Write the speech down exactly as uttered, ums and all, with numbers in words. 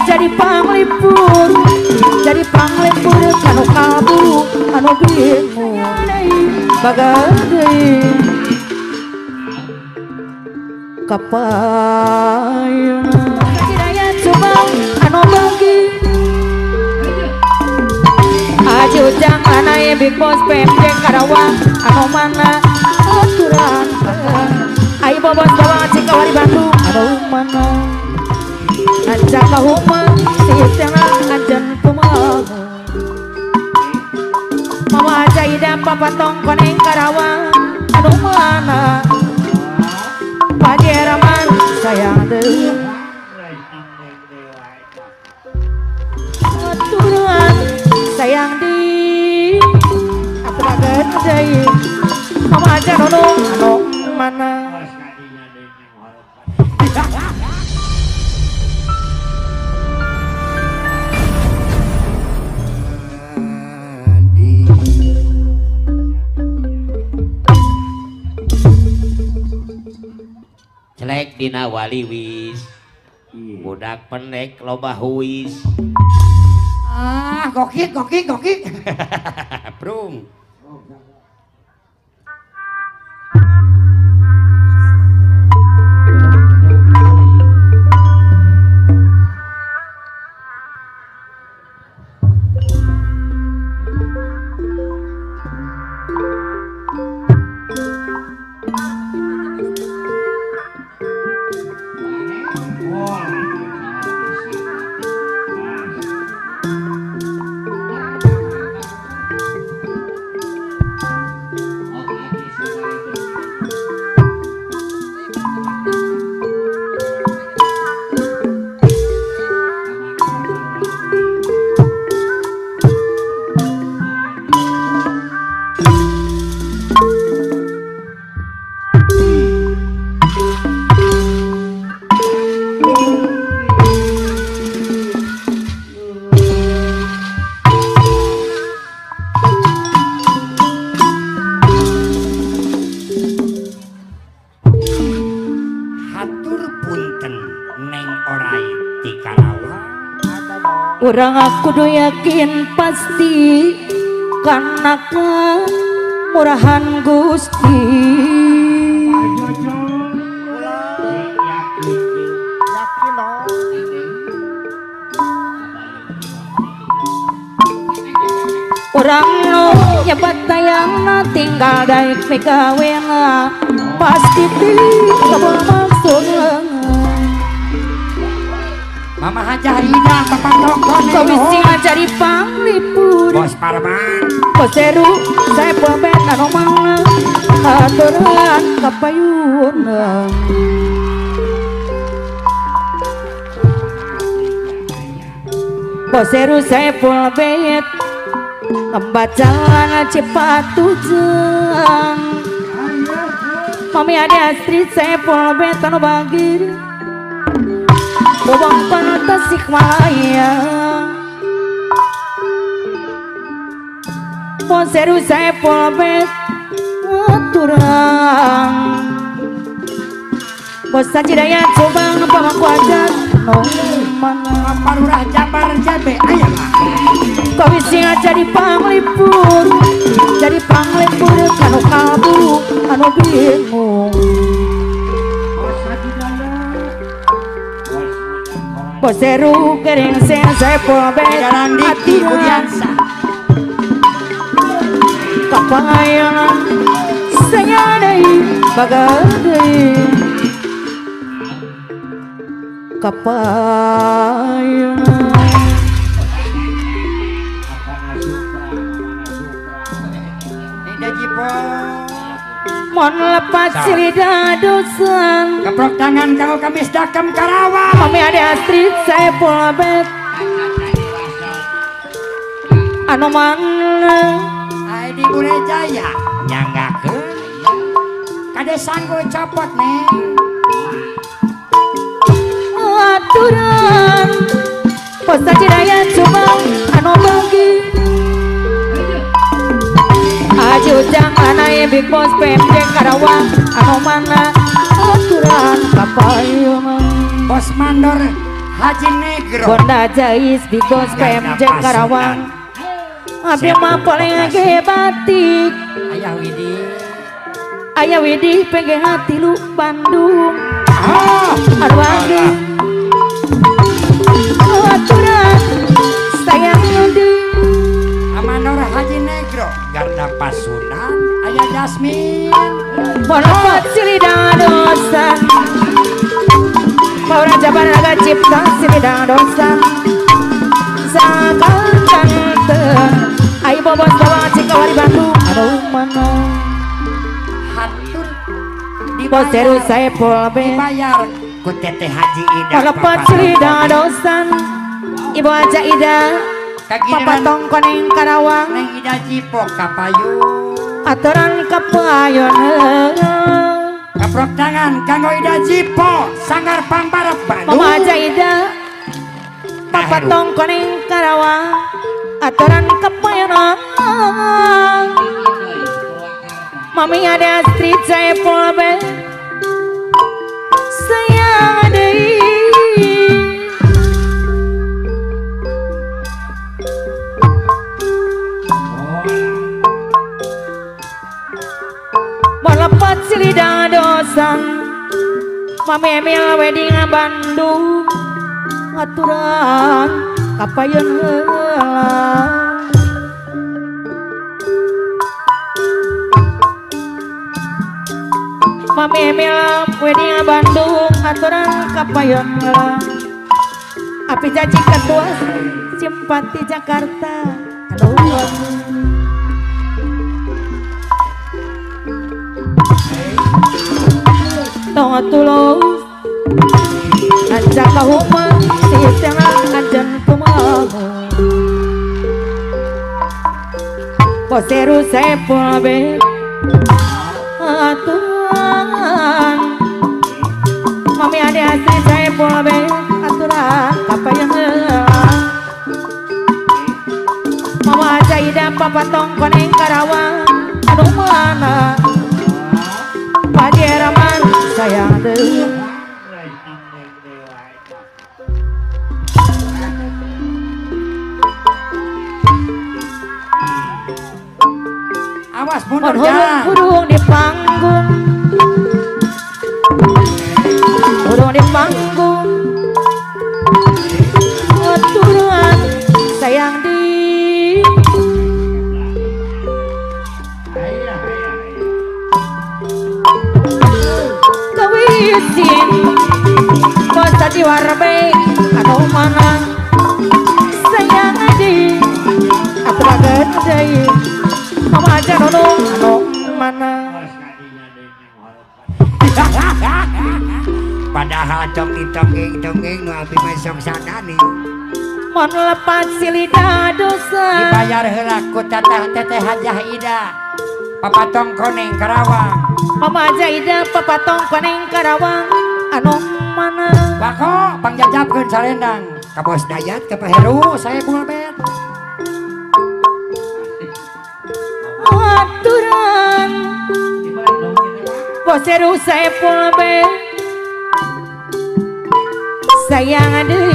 jadi panglipur jadi panglipur anu kalbu anu bingung bagai kapayuna daya coba anu bagi aju jangan naik big boss pempek Karawang anu mana aturan ayo bobos bawa cikawari Bandung anu mana aja kahuma siapa anjan pemau mama aja ida papa tong koneng Karawang anu mana Pajeraman sayang deh aturan sayang di aturagan deh mama aja nonong anu mana Celek dina wali wis budak pendek loba huis ah gokik gokik gokik brung Urang aku do yakin pasti karena kemurahan Gusti urang no nyebat tayangna tinggal daik megawena pasti kabul maksud Mama Haja Ida Bapak Tongkon kau bisi ngajari panglipur Bos Parman Bos Seru saya pembet anu mana aturan kapayuna Bos Seru saya pembet pembacaan Cipatujang Mami ada Astrid saya pembet anu bagir Bobong Tasikmalaya Bos Seru saya polbet aturan Bos Sajidaya coba ngepamaku aja no mana Parurah Jabar Jabe ayam kau isi jadi panglipur jadi panglipur anu kalbu anu bingung Bos Seru kering saya polbet Jalan Diki Budiansa kapangayangan saya deh bagai kapangayangan Tidak jipo mon lepas lidah dosan keprok tangan kau kamis dakam Karawang Mami ada Astrid saya polbet anu mana Ai di Burejaya nyanggakeun kade sanggo copot neng aturan Bos Sajidaya coba anu bagi aju jangan naik big boss pempek Karawang anu mana aturan kapayuna Bos Mandor Haji Neg Negro. Bonda Jais Big Boss P M J Karawang. Abi mah paling ge batik. Ayah Widi. Aya Widi P G Hati lu Bandung. Oh, Aduh aduh. Aturan sayang deui. Amanor Haji Negro. Garda Pasunan. Ayah Jasmine. Monopat silida dosan. Maura jaban raga cipta silida dosan. Sakal tante. Ai bobos bawa cikawari Bandung. Aduh mana. Hatur Bos seru saya polbe. dibayar ku Teteh Haji Ida. Monopat silida dosan. Ibu aja Ida. Papa tong koneng Karawang. Neng Ida Jipo kapayu. Aturan kepayon. Kaprok tangan kanggo Ida Jipo Sanggar Pambarep Bandung. Mama aja Ida. Papa tong koneng Karawang. Aturan kepayon. Mami ada street saya polbe. Sayang deui. Melepat silida dosan. Mami Emil wedding Bandung. Aturan kapayeun heula. Mami Emil wedding Bandung. Aturan kapayeun heula. Api janji ketua simpati Jakarta. Aduh. Tong tulus ajak kahuma si tengah ajan kumaha poseru sepul be aturan mami ade asri sepul be aturan kapayeun heula mama aja ida papa tong koneng Karawang anu mana Pajeraman sayang deui. Awas mundur Hurung jalan. hurung di panggung. Hurung di panggung. Aturan sayang di. Kawisin Kosa di warbe atau mana sayang di aku baget deh mama aja nunung anu mana Padahal tong ditongeng tongeng nu abi mah sok sadani. mon lepas silida dosa Dibayar heula ku Teteh Teteh Hajah Ida. Papa tong koneng Karawang. mama aja ida papa tong koneng Karawang anu mana Bako pangjajabkeun salendang. Ka Bos Dayat ka Pak Heru saya bulbet. aturan poseru saya polbe sayang deui